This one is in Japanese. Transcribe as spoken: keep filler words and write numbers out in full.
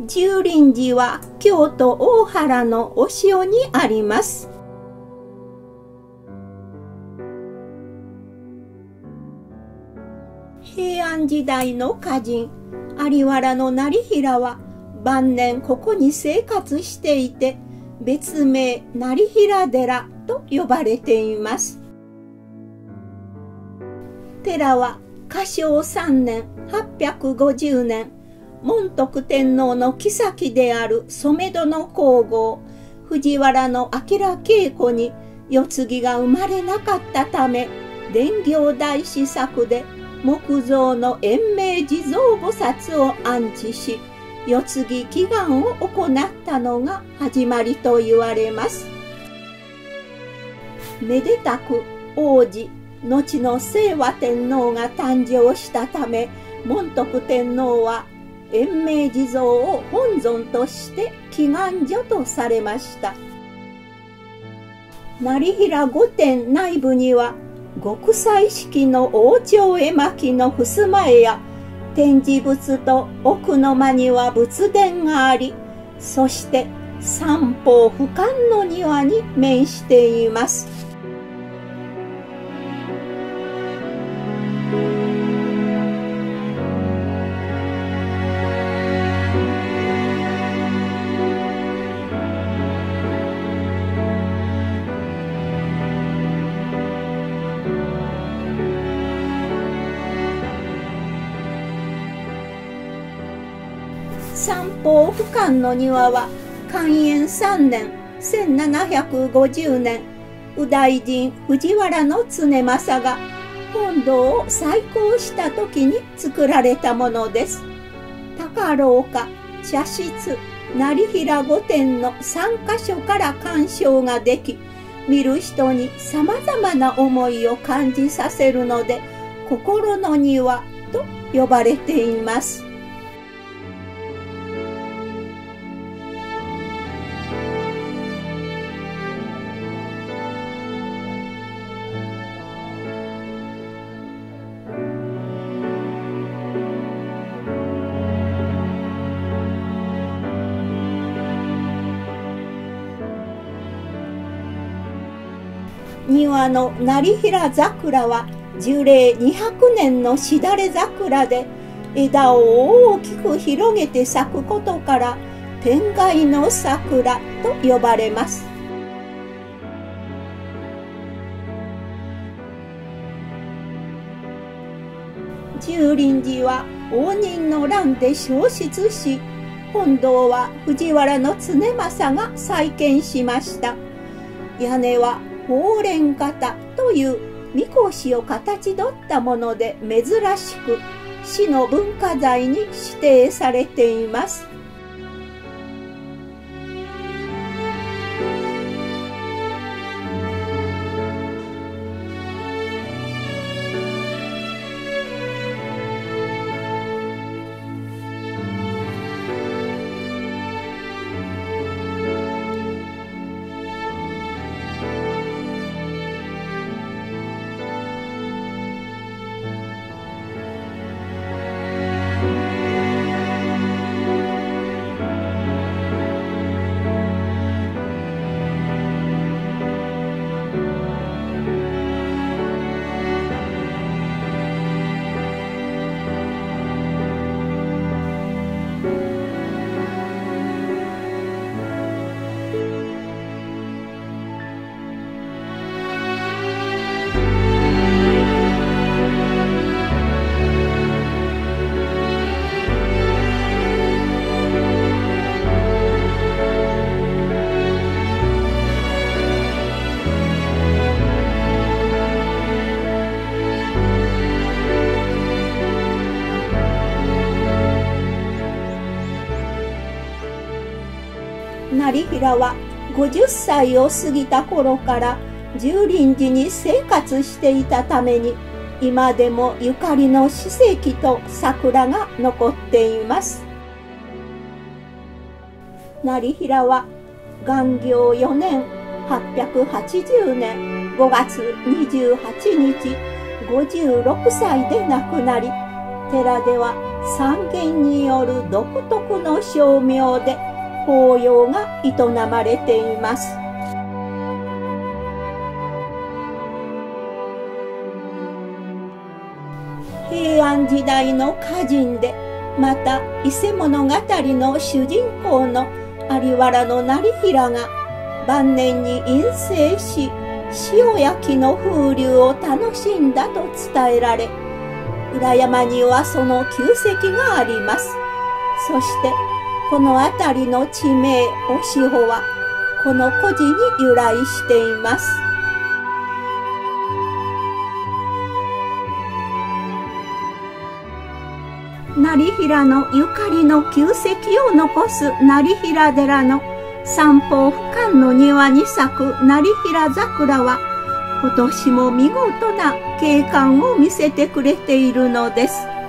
中輪寺は京都大原のお塩にあります。平安時代の歌人有原業平は晩年ここに生活していて、別名業平寺と呼ばれています。寺は嘉祥さんねんはっぴゃくごじゅうねん、門徳天皇の后である染戸の皇后藤原明恵子に世継ぎが生まれなかったため、蓮行大師作で木造の延命地蔵菩薩を安置し、世継ぎ祈願を行ったのが始まりと言われます。めでたく王子後の清和天皇が誕生したため、門徳天皇は延命地蔵を本尊として祈願所とされました。業平御殿内部には極彩式の王朝絵巻の襖絵や展示物と奥の間には仏殿があり、そして三方俯瞰の庭に面しています。三方俯瞰の庭は寛延さんねんせんななひゃくごじゅうねん、右大臣藤原常政が本堂を再興した時に作られたものです。高廊下、茶室、業平御殿のさんかしょから鑑賞ができ、見る人にさまざまな思いを感じさせるので、心の庭と呼ばれています。庭の業平桜は樹齢にひゃくねんのしだれ桜で、枝を大きく広げて咲くことから天蓋の桜と呼ばれます。中輪寺は応仁の乱で焼失し、本堂は藤原常政が再建しました。屋根は鳳蓮型というみこしを形取ったもので珍しく、市の文化財に指定されています。業平はごじゅっさいを過ぎた頃から中輪寺に生活していたために、今でもゆかりの史跡と桜が残っています。業平は元行よねんはっぴゃくはちじゅうねんごがつにじゅうはちにちごじゅうろくさいで亡くなり、寺では山源による独特の称名で法要が営まれています。平安時代の歌人で、また伊勢物語の主人公の有原の業平が晩年に隠棲し、塩焼きの風流を楽しんだと伝えられ、裏山にはその旧跡があります。そしてこの辺りの地名おしほはこの故事に由来しています。業平のゆかりの旧跡を残す業平寺の三方俯瞰の庭に咲く業平桜は今年も見事な景観を見せてくれているのです。